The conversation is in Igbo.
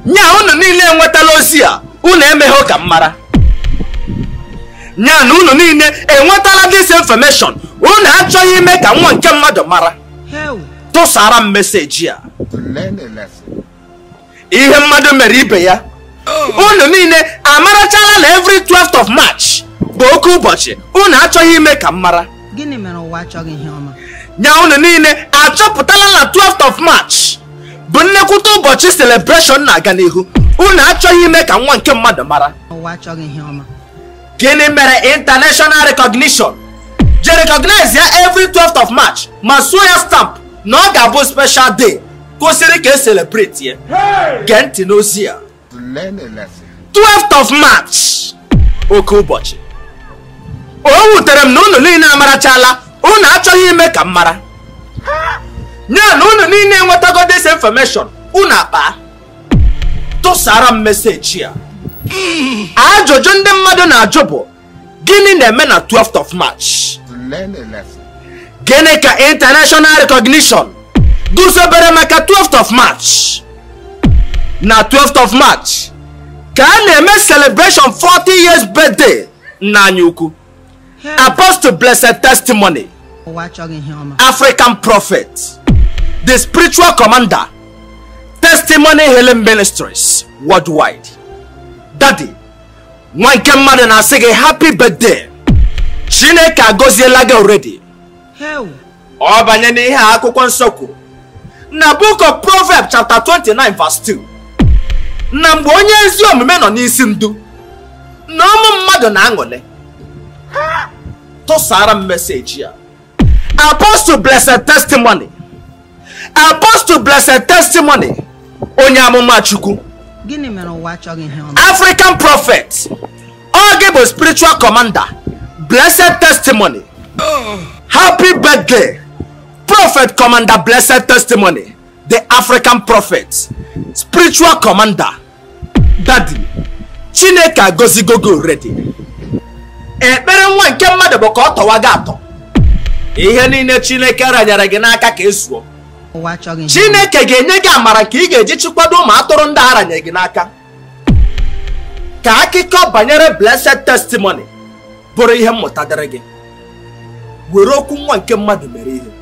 nya unu niile enwetala ozi a unu emeghe ka mmara nya na unu niile enwetala this information unu achọghị ime ka nwa nke mmadụ mara tụsara m meseji a ihe mmadụ mere ibe ya unu niile amarachala na every 12th of March bụ oke ụbọchị unu achọghị ime ka mmara gịnị mere ụwa achọghị ihe ọma nya unu niile achọpụtala na 12th of March bụ nnekwute ụbọchị celebration na-aga n'ihu unu achọghị ime ka nwa nke mmadụ mara ụwa achọghị ihe ọma gịnị mere international recognition je recognize ya every 12th of March ma suo ya stamp na ọ ga-abụ special day kwụsịrị ka e celebrate ya gee ntị n'ozi ya 12th of March oke ụbọchị o wutere m na unu niile amarachala unu achọghị ime ka m mara nya na unu niile enwetago this information unu akpa tụsara m meseji a ajụjụ ndị mmadụ na-ajụ bụ gịnị na-eme na 12th of March gịnị ka international recognition duzobere maka 12th of March na 12th of March ka a na-eme celebration 40 years birthday na anyị ukwu Apostle Blessed Testimony African Prophet the spiritual commander Testimony Healing Ministries worldwide. Daddy nwa nke mmadụ na-asị gị happy birthday Chineke agọziela gị already ọ banye n'ihe akwụkwọ nsọ kwuru na book of Proverbs chapter 29 verse 2 na mgbe onye ezi omume nọ n'isi ndu na ụmụ mmadụ na-aṅụle tụsara m meseji ya Apostle Blessed Testimony Apostle Blessed Testimony onye amụma Chukwu gịnị mere ụwa achọghị ihe ọma African Prophet ọ gị bụ spiritual commander Blessed Testimony happy birthday Prophet Commander Blessed Testimony the African Prophet spiritual commander. Daddy Chineke agozigogo already ekpere nwa nke mmadụ bụ ka ọ tọwa gị atọ ihe niile Chineke ranyere gị n'aka ka ezuo Chineke ga-enye gị amara ka ị ga-eji chikwado ụmụ atụrụ ndị a ranye gị n'aka ka akụkọ banyere Blessed Testimony bụrụ ihe mmụta dịrị gị were okwu nwa nke mmadụ mere ihe